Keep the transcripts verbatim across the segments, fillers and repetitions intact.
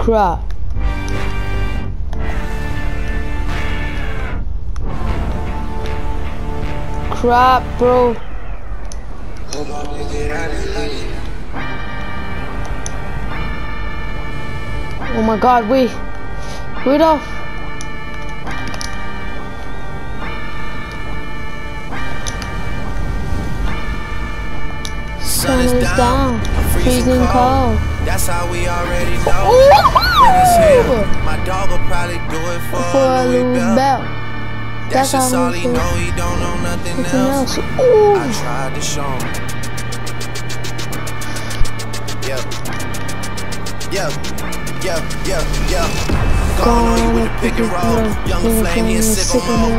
crap. Crap, bro. Oh my god, wait. Wait up. Sun is down, freezing cold. That's how we already know. When it's him, my dog will probably do it for, for a Louis Bell. That's, That's just all he know, he don't know nothing, nothing else. else. I tried to show him. Yep. Yep. Yep. Yep. Yep. Gone on you with the pick and roll. Young flame, he a sycamore.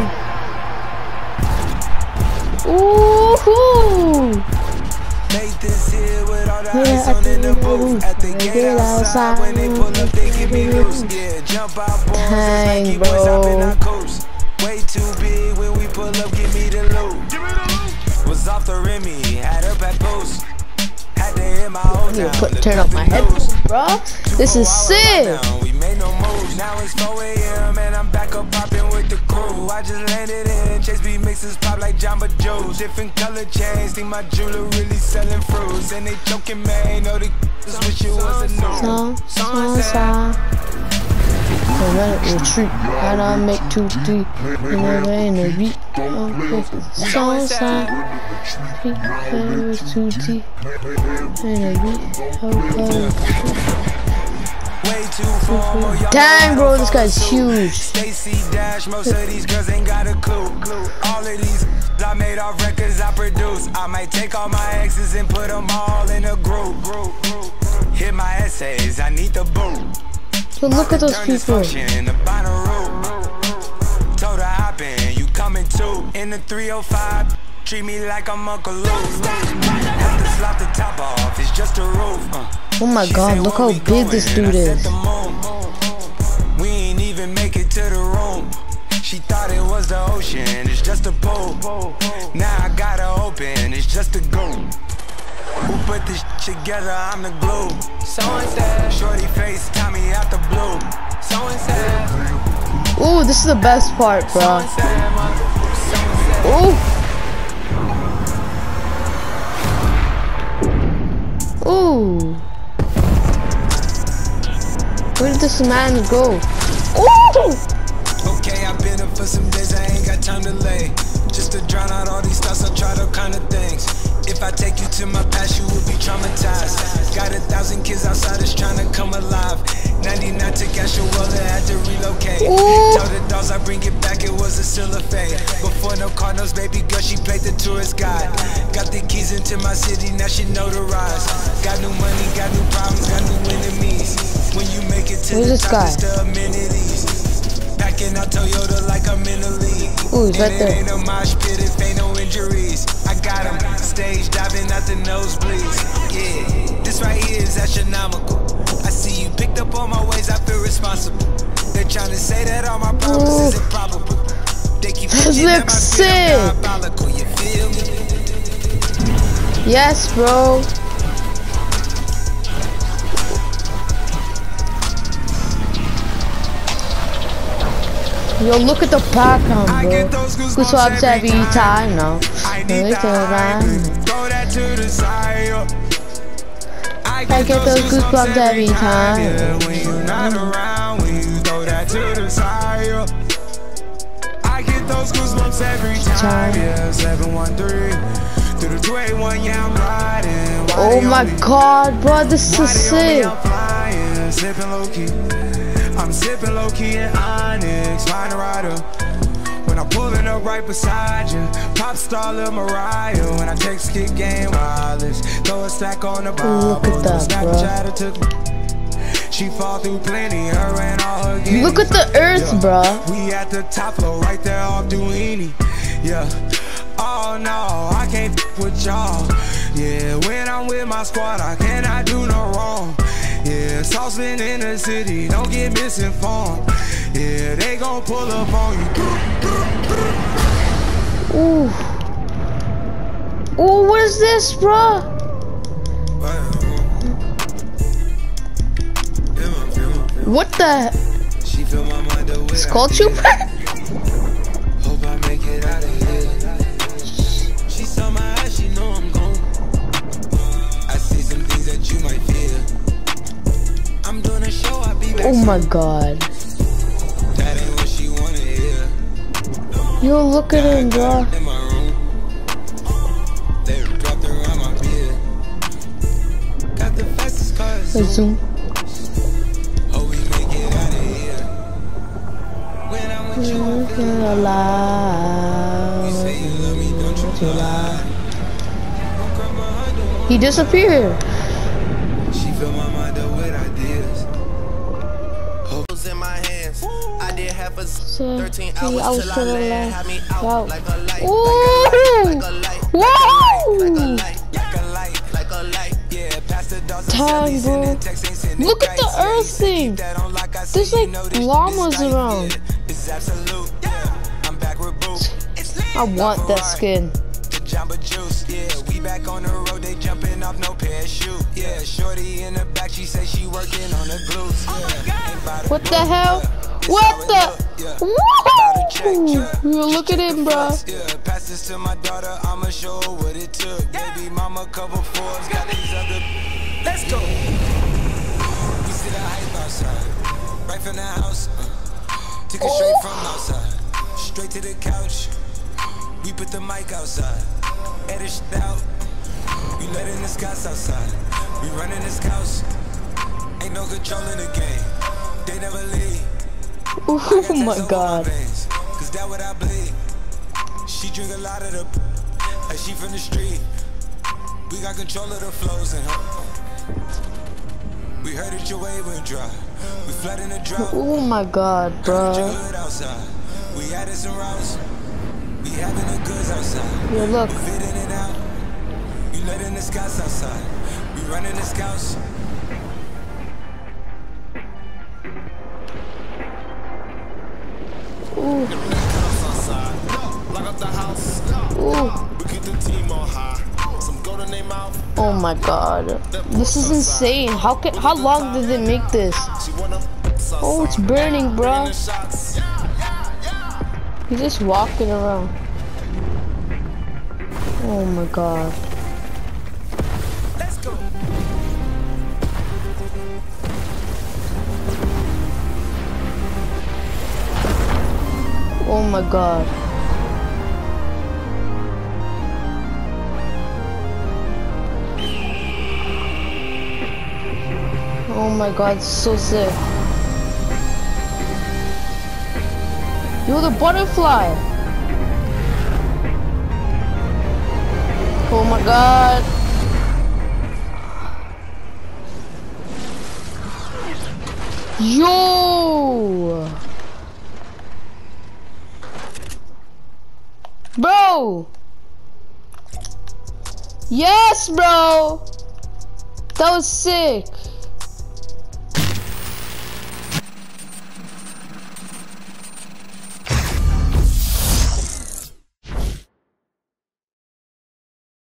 Ooh-hoo. Made this here with all the ice on in the booth. At the gate outside, when they pull up, they give me loose. Yeah, jump out, boys. Dang, like bro. Boys up in our coast. Way too big when we pull up, give me the loot. Was off the Remy, had up at post. Had to hit my old town. Put turn up my headphones, bro. This is sick. We made no moves. Now it's four A M and I'm back up popping with the crew. I just landed in Chase B mixes pop like Jamba Joe's. Different color chains, think my jeweler really selling fruits. And they joking, man, know the just wish it was a new. Song, song, let it retreat. How do I make two, three? You know they in the beat. Okay, song, song. With two T. In the beat. Okay. Dang, bro, this guy's huge. Stacy Dash, most of these girls ain't got a clue. All of these I made off records I produce. I might take all my exes and put them all in a group. Hit my essays, I need the boot. So look at those people. Told her hop in, you coming too. In the three oh five, treat me like I'm Uncle Luke. Have to slap the top off, it's just a roof. Uh. Oh my god, look how big this dude is. We ain't even make it to the room. She thought it was the ocean, it's just a pool. Now I gotta open, it's just a goon. Who put this together? I'm the glue. Someone said, shorty face, Tommy out the blue. Someone said, ooh, this is the best part, bro. Ooh. Ooh. Where did this man go? Ooh. Okay, I've been up for some days, I ain't got time to lay. Just to drown out all these thoughts, I tried all kind of things. If I take you to my past, you will be traumatized. Got a thousand kids outside that's trying to come alive. ninety-nine to Cashewella, had to relocate. Ooh. Tell the dolls I bring it back, it was a still a fade. Before no Cardinals, baby girl, she played the tourist guide. Got the keys into my city, now she notarized. Got new money, got new problems, got new enemies. When you make it to Who's the top, it's this the amenities. Packing out Toyota like I'm in a league. Ooh, he's right and there. it ain't no mosh pit if ain't no injuries. I got him stage diving out the nosebleeds. Yeah, this right here is astronomical. I see you picked up all my ways, I feel responsible. They're trying to say that all my problems is improbable. They keep this looks sick. You feel me? Yes, bro. Yo, look at the background, bro. Goosebumps every time now. I need the high, throw that to the side. I get those goosebumps every time. Yeah, when you're not around, when you throw that to the side. I get those goosebumps every time. Yeah, seven one three through the two eight one, yeah, I'm riding. Oh my god, bro, this is sick. Sipping low key. I'm sipping low key in Onyx, find a rider. When I'm pulling up right beside you, pop star Lil Mariah. When I text kick game wireless, throw a stack on the bottle. Look at that, Snapchat took me. She fall through plenty, her and all her guineas. Look at the earth, yeah. bro. We at the top floor, right there off Duini. Yeah. Oh no, I can't f with y'all. Yeah, when I'm with my squad, I cannot do no wrong. Yeah, saucepan in the city, don't get misinformed. Yeah, they gon' pull up on you. Ooh. Ooh, what is this, bro? What the? She fill my mind up with Skull ideas. Trooper? Hope I make it out of here. She saw my eyes, she know I'm gone. I see some things that you might fear. I'm doing a show, I'll be back. Oh my soon. god. That ain't what she wanna hear. Yo, look at him, bro. In my room. They wrapped around my beard. Got the fastest cars. Zoom. Hope we make it out of here. When I'm with you, I'm feeling Alive. You say you love me, don't you lie. He disappeared. She fill my mind up with ideas. In my hands, I did have a So, thirteen he- hours I was till I gonna land. laugh. Had me out Wow. like a light, Ooh. like a light, Whoa. like a light, Like a light, like a light. yeah, past the doors. Time, bro. Look at the Earth thing. There's like llamas around. It's absolute, yeah. I'm back with Boo. I want that skin. The Jamba Juice, yeah. We back on the road, they jumping off no parachute. Yeah, shorty in the back, she say she working on the glutes. Yeah. Ain't bout What it, the hell? it's What how it the? look, yeah. Woo! Yo, look at him, bro. Yeah, pass this to my daughter, I'ma show her what it took. Baby mama cover Forbes, got these other. Let's go. We see the hype outside, right from the house. Uh, took it straight from outside, straight to the couch. We put the mic outside, edit shit out. We letting the scouts outside, we running the scouts. Ain't no control in the game, they never leave. Oh my god. Cause that what I bleed. She drink a lot of the like she from the street. We got control of the flows in her. We heard that your wave went dry. We flooding the drought. Oh my god, Heard your bro. hood outside. We added some routes. We having the goods outside. Yo, look. We fitting it out. We letting the scouts outside. We running the scouts. Ooh. Lock up the house, Ooh. we keep the team on high. Some gold in their mouth. Oh my god. This is insane. How can how long did they make this? She wanna Oh, it's burning, bro. shots. He's just walking around. Oh my god. Let's go. Oh my god. Oh my god, it's so sick. You're the butterfly. Oh my god. Yo! Bro! Yes, bro! That was sick.